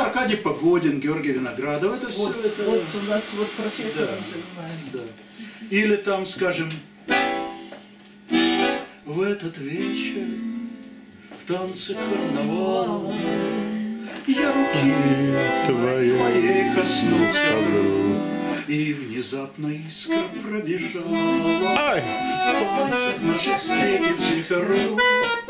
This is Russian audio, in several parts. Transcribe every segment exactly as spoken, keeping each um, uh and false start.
Аркадий Погодин, Георгий Виноградов. Это вот, все, это... вот у нас вот профессор, да, мы всех знаем. Да. Или там, скажем, в этот вечер в танце карнавала я руки твоей, твоей коснулся вдруг, и внезапно искра пробежала. Ай! В пальцах наших встретившихся рук.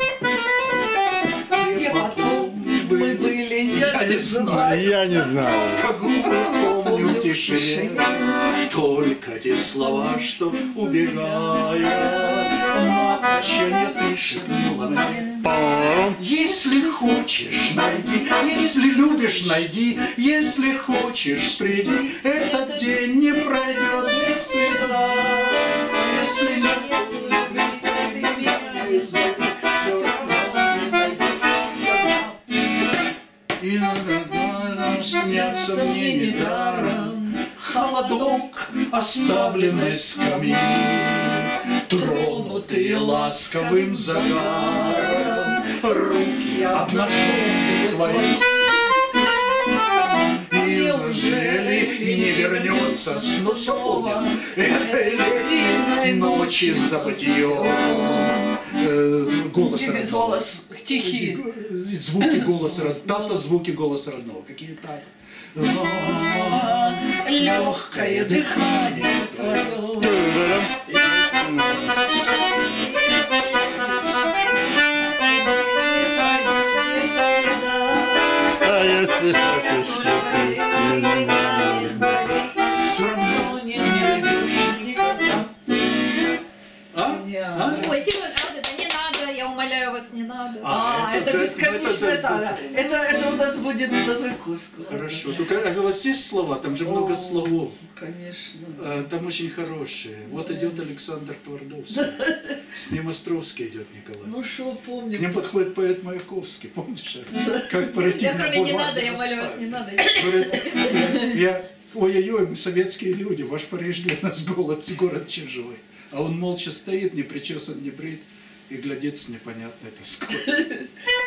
И потом мы были, я не знаю, я не знаю, как губы помню в тишине, только те слова, что убегая, на прощание ты шепнула мне. Если хочешь, найди, если любишь, найди, если хочешь, приди, этот день не пройдет без следа. Если нет любви, ты меня не зови, все равно не найдешь. И иногда нам снятся мне недаром холодок оставленной скамьи, тронутые ласковым загаром руки обнаженные твои. Неужели не вернется снова этой летней ночи забытье? Голос родного. Голос, тихий. Звуки голоса родного. Тата, звуки голоса родного. Какие тата? Легкое дыхание твое. А если хочешь, все равно не найдешь никогда. А? А? Ой, Семен, а вот это не надо, я умоляю вас, не надо. А, А, это, это- бесконечная это- тара. Это, это у нас будет на закуску. Хорошо. Только а у вас есть слова? Там же много О, слогов. Конечно. А, там очень хорошие. Вот идет Александр Твардовский. С ним Островский идет Николай. Ну что, К помним. ним подходит поэт Маяковский, помнишь? Как пройти Я на кроме не бульвар надо, я умоляю вас, Достоевского? не надо. Говорит, я, ой-ой-ой, мы советские люди, ваш Париж для нас голод, город чужой. А он молча стоит, не причесан, не брит, и глядит с непонятной тоской.